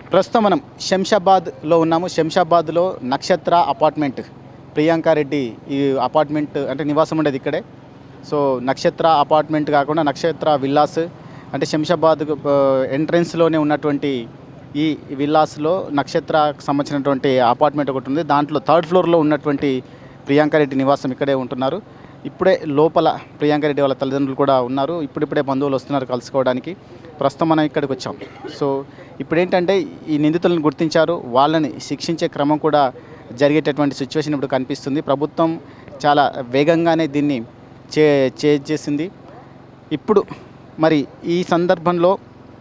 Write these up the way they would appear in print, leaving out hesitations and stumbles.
ప్రస్తుతం మనం శంషాబాద్లో ఉన్నాము. శంషాబాద్లో నక్షత్ర అపార్ట్మెంట్, ప్రియాంక రెడ్డి ఈ అపార్ట్మెంట్ అంటే నివాసం ఉండేది ఇక్కడే. సో నక్షత్ర అపార్ట్మెంట్ కాకుండా నక్షత్ర విల్లాస్ అంటే శంషాబాద్ ఎంట్రన్స్లోనే ఉన్నటువంటి ఈ విల్లాస్లో నక్షత్రకు సంబంధించినటువంటి అపార్ట్మెంట్ ఒకటి ఉంది. దాంట్లో థర్డ్ ఫ్లోర్లో ఉన్నటువంటి ప్రియాంక రెడ్డి నివాసం ఇక్కడే ఉంటున్నారు. ఇప్పుడే లోపల ప్రియాంక రెడ్డి వాళ్ళ తల్లిదండ్రులు కూడా ఉన్నారు. ఇప్పుడిప్పుడే బంధువులు వస్తున్నారు కలుసుకోవడానికి. ప్రస్తుతం మనం ఇక్కడికి వచ్చాం. సో ఇప్పుడు ఏంటంటే ఈ నిందితులను గుర్తించారు, వాళ్ళని శిక్షించే క్రమం కూడా జరిగేటటువంటి సిచ్యువేషన్ ఇప్పుడు కనిపిస్తుంది. ప్రభుత్వం చాలా వేగంగానే దీన్ని చేసింది. ఇప్పుడు మరి ఈ సందర్భంలో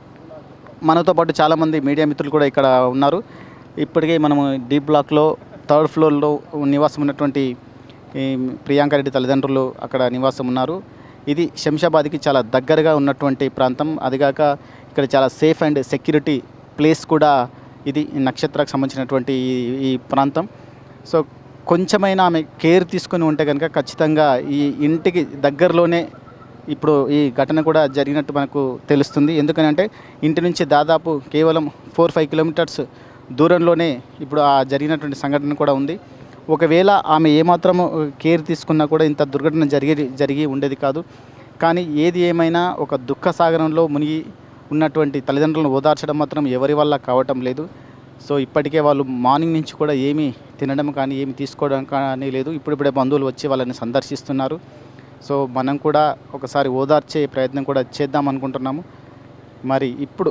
మనతో పాటు చాలామంది మీడియా మిత్రులు కూడా ఇక్కడ ఉన్నారు. ఇప్పటికే మనము డి బ్లాక్లో థర్డ్ ఫ్లోర్లో నివాసం ఉన్నటువంటి ప్రియాంక రెడ్డి తల్లిదండ్రులు అక్కడ నివాసం ఉన్నారు. ఇది శంషాబాద్కి చాలా దగ్గరగా ఉన్నటువంటి ప్రాంతం. అదిగాక ఇక్కడ చాలా సేఫ్ అండ్ సెక్యూరిటీ ప్లేస్ కూడా ఇది నక్షత్రకు సంబంధించినటువంటి ఈ ప్రాంతం. సో కొంచెమైనా ఆమె కేర్ తీసుకొని ఉంటే కనుక ఖచ్చితంగా ఈ ఇంటికి దగ్గరలోనే ఇప్పుడు ఈ ఘటన కూడా జరిగినట్టు మనకు తెలుస్తుంది. ఎందుకనంటే ఇంటి నుంచి దాదాపు కేవలం 4-5 కిలోమీటర్స్ దూరంలోనే ఇప్పుడు ఆ జరిగినటువంటి సంఘటన కూడా ఉంది. ఒకవేళ ఆమె ఏమాత్రం కేర్ తీసుకున్నా కూడా ఇంత దుర్ఘటన జరిగి ఉండేది కాదు. కానీ ఏది ఏమైనా ఒక దుఃఖ సాగరంలో మునిగి ఉన్నటువంటి తల్లిదండ్రులను ఓదార్చడం మాత్రం ఎవరి వల్ల కావటం లేదు. సో ఇప్పటికే వాళ్ళు మార్నింగ్ నుంచి కూడా ఏమీ తినడం కానీ ఏమి తీసుకోవడం కానీ లేదు. ఇప్పుడిప్పుడే బంధువులు వచ్చి వాళ్ళని సందర్శిస్తున్నారు. సో మనం కూడా ఒకసారి ఓదార్చే ప్రయత్నం కూడా చేద్దాం అనుకుంటున్నాము. మరి ఇప్పుడు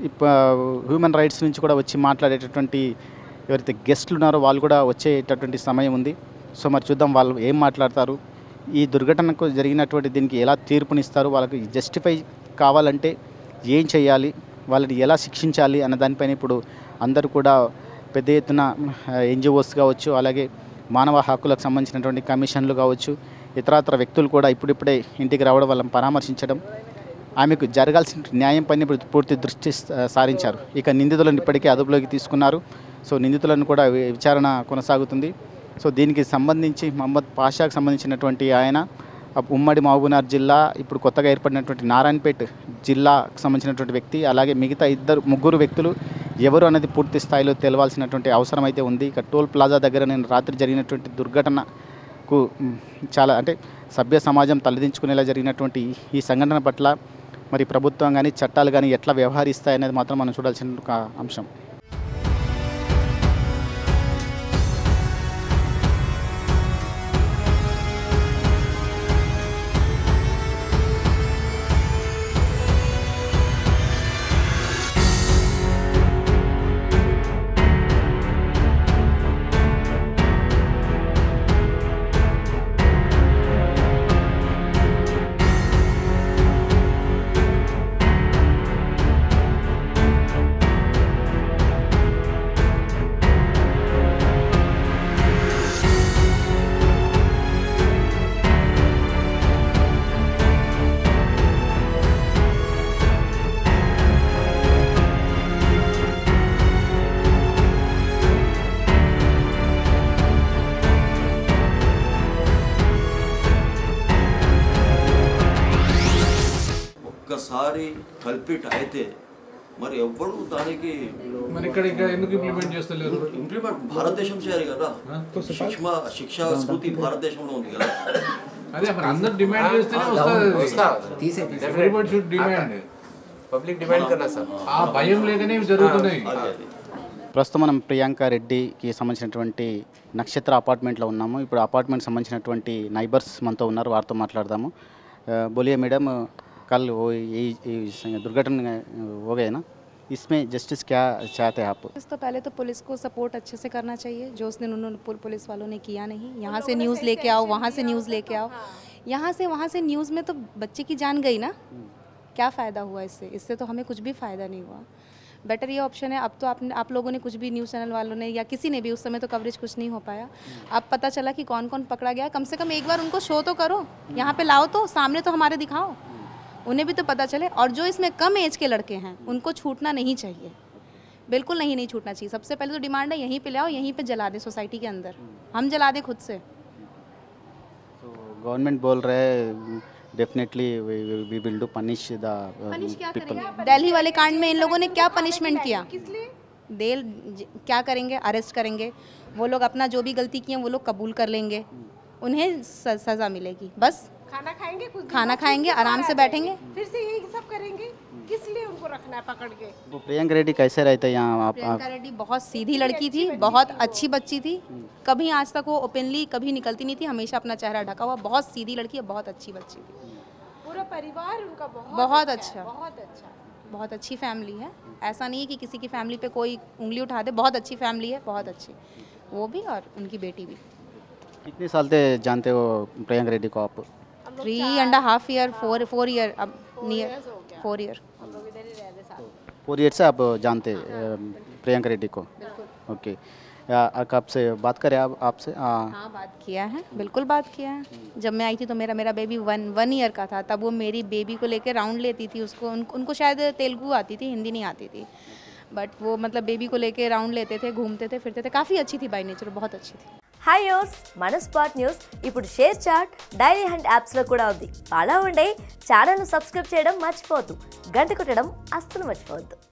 హ్యూమన్ రైట్స్ నుంచి కూడా వచ్చి మాట్లాడేటటువంటి ఎవరైతే గెస్ట్లు ఉన్నారో వాళ్ళు కూడా వచ్చేటటువంటి సమయం ఉంది. సో మరి చూద్దాం వాళ్ళు ఏం మాట్లాడతారు, ఈ దుర్ఘటనకు జరిగినటువంటి దీనికి ఎలా తీర్పునిస్తారు, వాళ్ళకి జస్టిఫై కావాలంటే ఏం చేయాలి, వాళ్ళని ఎలా శిక్షించాలి అన్న దానిపైన ఇప్పుడు అందరూ కూడా పెద్ద ఎత్తున ఎన్జిఓస్ కావచ్చు, అలాగే మానవ హక్కులకు సంబంధించినటువంటి కమిషన్లు కావచ్చు, ఇతరత్ర వ్యక్తులు కూడా ఇప్పుడిప్పుడే ఇంటికి రావడం, వాళ్ళని పరామర్శించడం, ఆమెకు జరగాల్సిన న్యాయం పైన ఇప్పుడు పూర్తి దృష్టి సారించారు. ఇక నిందితులను ఇప్పటికే అదుపులోకి తీసుకున్నారు. సో నిందితులను కూడా విచారణ కొనసాగుతుంది. సో దీనికి సంబంధించి మహమ్మద్ పాషాకు సంబంధించినటువంటి ఆయన ఉమ్మడి మహబూబ్నగర్ జిల్లా, ఇప్పుడు కొత్తగా ఏర్పడినటువంటి నారాయణపేట జిల్లాకు సంబంధించినటువంటి వ్యక్తి, అలాగే మిగతా ముగ్గురు వ్యక్తులు ఎవరు అనేది పూర్తి స్థాయిలో తెలవాల్సినటువంటి అవసరం అయితే ఉంది. ఇక టోల్ ప్లాజా దగ్గర నేను రాత్రి జరిగినటువంటి దుర్ఘటనకు చాలా అంటే సభ్య సమాజం తలదించుకునేలా జరిగినటువంటి ఈ సంఘటన పట్ల మరి ప్రభుత్వం కానీ చట్టాలు కానీ ఎట్లా వ్యవహరిస్తాయనేది మాత్రం మనం చూడాల్సిన ఒక అంశం. ఒక్కసారి కల్పిట్ అయితే మరి ఎవ్వరు దానికి మరి ఇక్కడ ఎందుకు ఇంప్లిమెంట్ చేస్తలేరు? ఇంప్లిమెంట్ భారతదేశం చేయాలి కదా, శిక్షా స్ఫూర్తి భారతదేశంలో ఉంది కదా. అదే మరి అందరు డిమాండ్ చేస్తేనే వస్తుంది. Everybody should demand, public demand కన్నా సార్ ఆ భయం లేకనే జరుగుతున్నాయి. ప్రస్తుతం మనం ప్రియాంక రెడ్డికి సంబంధించినటువంటి నక్షత్ర అపార్ట్మెంట్లో ఉన్నాము. ఇప్పుడు అపార్ట్మెంట్ సంబంధించినటువంటి నైబర్స్ మనతో ఉన్నారు, వారితో మాట్లాడదాము. బోలియే మేడం, कल वो ये दुर्घटना हो गए ना, इसमें जस्टिस क्या चाहते हैं आप? तो पहले तो पुलिस को सपोर्ट अच्छे से करना चाहिए, जो उस दिन उन्होंने पुलिस वालों ने किया नहीं। यहाँ से न्यूज़ लेके आओ, वहाँ से न्यूज़ लेके आओ, यहाँ से वहाँ से न्यूज़ में तो बच्चे की जान गई ना, क्या फ़ायदा हुआ इससे तो हमें कुछ भी फ़ायदा नहीं हुआ। बेटर ये ऑप्शन है, अब तो आप लोगों ने कुछ भी न्यूज़ चैनल वालों ने या किसी ने भी, उस समय तो कवरेज कुछ नहीं हो पाया, अब पता चला कि कौन कौन पकड़ा गया, कम से कम एक बार उनको शो तो करो, यहाँ पे लाओ, तो सामने तो हमारे दिखाओ, उन्हें भी तो पता चले। और जो इसमें कम एज के लड़के हैं उनको छूटना नहीं चाहिए, बिल्कुल नहीं छूटना चाहिए। सबसे पहले तो डिमांड है यहीं पे ले आओ, यहीं पे जला दे सोसाइटी के अंदर, हम जला दे खुद से। तो गवर्नमेंट बोल रहे हैं definitely we will do punish the people. Delhi वाले कांड में इन लोगों ने क्या पनिशमेंट किया? क्या करेंगे, अरेस्ट करेंगे। वो लोग अपना जो भी गलती किए वो लोग कबूल कर लेंगे, उन्हें सज़ा मिलेगी। बस खाना खाएंगे, कुछ दिन खाना बाद खाएंगे, फिर आराम से बैठेंगे। फिर से यही सब करेंगे, किस लिए उनको रखना है पकड़ के? वो प्रियंका रेड्डी कैसे रहते यहाँ आप? प्रियंका रेड्डी बहुत सीधी लड़की थी, बहुत अच्छी बच्ची थी। कभी आज तक वो ओपनली कभी निकलती नहीं थी, हमेशा अपना चेहरा ढका हुआ। बहुत सीधी लड़की है, बहुत अच्छी बच्ची थी। पूरा परिवार उनका बहुत अच्छा, बहुत अच्छा। बहुत अच्छी फैमिली है। ऐसा नहीं है कि किसी की फैमिली पे कोई उंगली उठा दे। बहुत अच्छी फैमिली है, बहुत अच्छी, वो भी और उनकी बेटी भी। कितने साल से जानते हो प्रियंका रेड्डी को आप? 3.5 ईयर, 4 ईयर, अब नियर 4 ईयर। हम लोग इधर ही रह रहे साथ। 4 ईयर से आप जानते प्रियंका रेड्डी को? ओके, कब से बात करें आप आपसे? हाँ, बात किया है, बिल्कुल बात किया है। जब मैं आई थी तो मेरा बेबी 1 ईयर का था। तब वो मेरी बेबी को लेकर राउंड लेती थी। उनको शायद तेलुगु आती थी, हिंदी नहीं आती थी, बट वो मतलब बेबी को लेकर राउंड लेते थे, घूमते थे, फिरते थे। काफ़ी अच्छी थी बाय नेचर, बहुत अच्छी थी। హాయ్ యోస్ మన స్పాట్ న్యూస్ ఇప్పుడు షేర్ చాట్, డైలీ హంట్ యాప్స్లో కూడా ఉంది. ఫాలో అవ్వండి. ఛానల్ను సబ్స్క్రైబ్ చేయడం మర్చిపోవద్దు. గంట కొట్టడం అస్సలు మర్చిపోవద్దు.